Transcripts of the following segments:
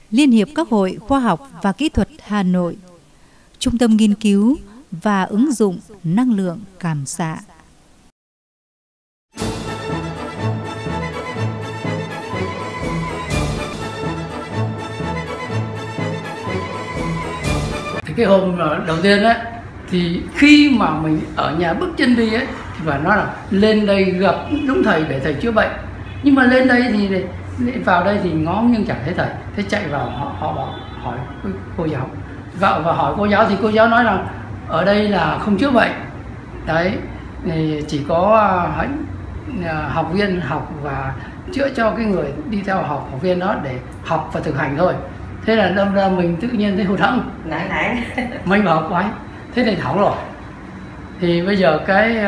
Liên hiệp các hội khoa học và kỹ thuật Hà Nội, Trung tâm nghiên cứu và ứng dụng năng lượng cảm xạ. Cái hôm đầu tiên ấy, thì khi mà mình ở nhà bước chân đi ấy, thì phải nói là lên đây gặp đúng thầy để thầy chữa bệnh. Nhưng mà lên đây thì vào đây thì ngó nhưng chẳng thấy thầy. Thế chạy vào họ bảo hỏi cô giáo. Vào và hỏi cô giáo thì cô giáo nói rằng ở đây là không chữa bệnh. Đấy, thì chỉ có học viên học và chữa cho cái người đi theo học viên đó để học và thực hành thôi. Thế là đâm ra mình tự nhiên thấy hụt hẫng. Nãy Mình bảo quái, thế thì thẳng rồi. Thì bây giờ cái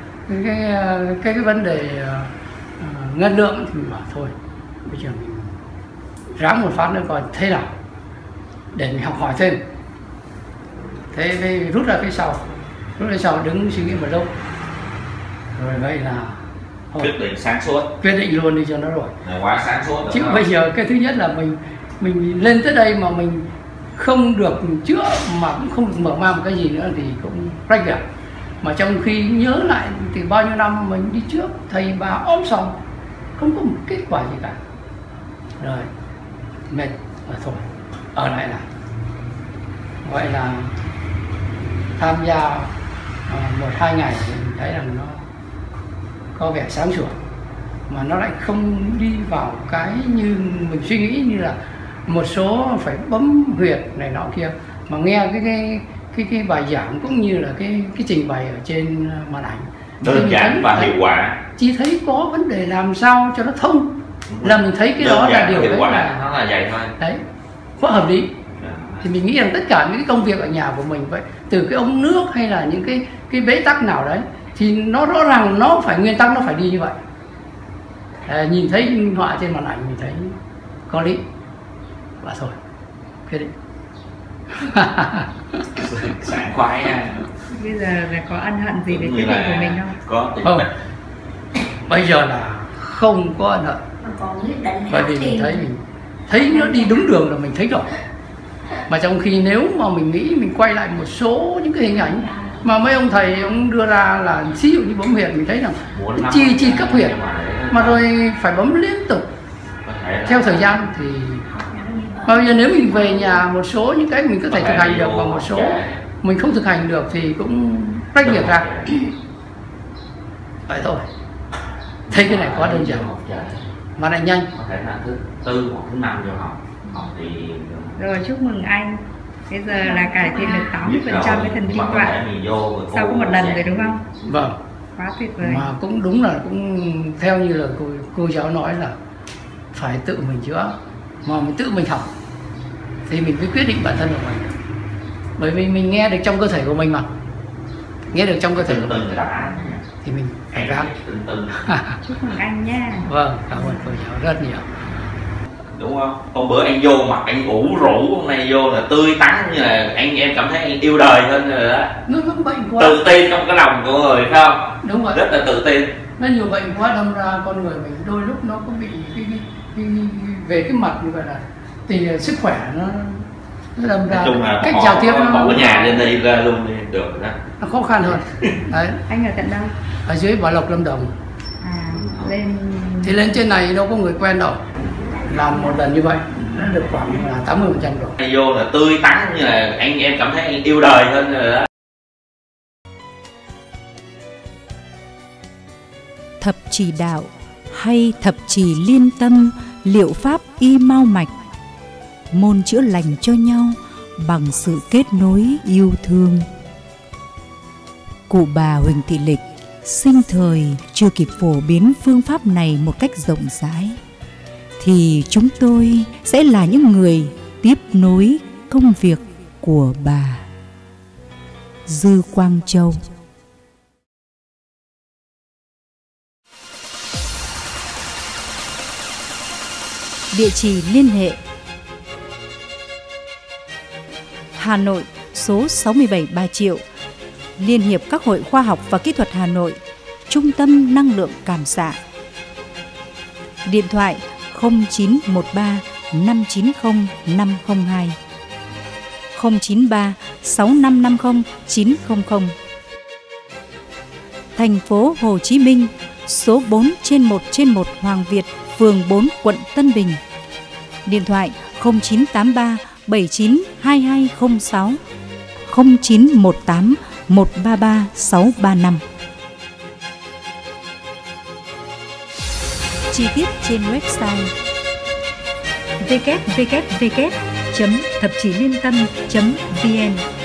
vấn đề ngân lượng thì mình bảo thôi, bây giờ mình ráng một phát nữa coi thế nào để mình học hỏi thêm. Thế rút ra phía sau đứng suy nghĩ một lúc rồi vậy là thôi, quyết định sáng suốt, quyết định luôn đi cho nó rồi. Quá sáng suốt rồi. Chứ bây giờ cái thứ nhất là mình lên tới đây mà mình không được chữa mà cũng không được mở mang một cái gì nữa thì cũng rách việc. Mà trong khi nhớ lại thì bao nhiêu năm mình đi trước thầy bà ốm xong không có một kết quả gì cả, rồi mệt và thôi ở lại là gọi là tham gia 1-2 ngày thì mình thấy rằng nó có vẻ sáng sủa, mà nó lại không đi vào cái như mình suy nghĩ, như là một số phải bấm huyệt này nọ kia, mà nghe cái bài giảng cũng như là cái trình bày ở trên màn ảnh đơn giản và hiệu quả, chỉ thấy có vấn đề làm sao cho nó thông là mình thấy cái đó là điều đấy là nó là vậy thôi. Đấy, quá hợp lý. Thì mình nghĩ rằng tất cả những cái công việc ở nhà của mình vậy, từ cái ống nước hay là những cái bế tắc nào đấy thì nó rõ ràng nó phải nguyên tắc nó phải đi như vậy. Nhìn thấy minh họa trên màn ảnh mình thấy có lý và thôi quyết định. Sảng khoái nha. Bây giờ là có ân hận gì về quyết định của mình không? Không. Bây giờ là không có ân hận. Bởi vì mình thấy nó đi đúng đường là mình thấy rồi. Mà trong khi nếu mà mình nghĩ mình quay lại một số những cái hình ảnh mà mấy ông thầy ông đưa ra là ví dụ như bấm huyệt, mình thấy rằng chi cấp huyệt mà rồi phải bấm liên tục theo thời gian thì bây giờ nếu mình về nhà một số những cái mình có thể thực hành được và một số mình không thực hành được thì cũng rách việc ra. Vậy thôi. Thấy cái này quá đơn giản mà lại nhanh. Có thể là thứ 4 hoặc thứ 5 vô học thì rồi chúc mừng anh. Bây giờ là cải thiện được 80% cái thần kinh tọa sau có một lần rồi đúng không? Vâng. Quá tuyệt vời. Mà cũng đúng là cũng theo như là cô giáo nói là phải tự mình chữa, mà mình tự mình học thì mình mới quyết định bản thân của mình. Bởi vì mình nghe được trong cơ thể của mình mà, nghe được trong cơ thể của mình thì mình phải ráng. Chúc mừng anh nha. Vâng, cảm ơn cô giáo rất nhiều. Đúng không? Hôm bữa anh vô mặt anh ủ rũ, hôm nay vô là tươi tắn, như là em cảm thấy anh yêu đời hơn rồi đó. Nó bệnh quá. Tự tin trong cái lòng của người phải không? Đúng rồi. Rất là tự tin. Nó nhiều bệnh quá đâm ra con người mình đôi lúc nó có bị về cái mặt như vậy là thì sức khỏe nó đâm ra cách giao tiếp nó bỏ cái nhà lên đây ra luôn đi được đó. Nó khó khăn hơn. Đấy. Anh ở tận đâu? Ở dưới Bảo Lộc, Lâm Đồng. Lên thì lên trên này đâu có người quen đâu. Làm một lần như vậy nó được khoảng là 80% rồi. Anh vô là tươi tắn, như là em cảm thấy anh yêu đời hơn rồi đó. Thập trì đạo hay thập trì liên tâm, liệu pháp y mau mạch, môn chữa lành cho nhau bằng sự kết nối yêu thương. Cụ bà Huỳnh Thị Lịch sinh thời chưa kịp phổ biến phương pháp này một cách rộng rãi, thì chúng tôi sẽ là những người tiếp nối công việc của bà. Dư Quang Châu. Địa chỉ liên hệ: Hà Nội, số 67 Bà Triệu, Liên hiệp các hội khoa học và kỹ thuật Hà Nội, Trung tâm năng lượng cảm xạ. Điện thoại 0913 590 502, 093 6550 900. Thành phố Hồ Chí Minh, số 4/1/1 Hoàng Việt, phường 4, quận Tân Bình. Điện thoại 0983 79 2206, 0918 133 635. Chi tiết trên website www.thapchilientam.vn.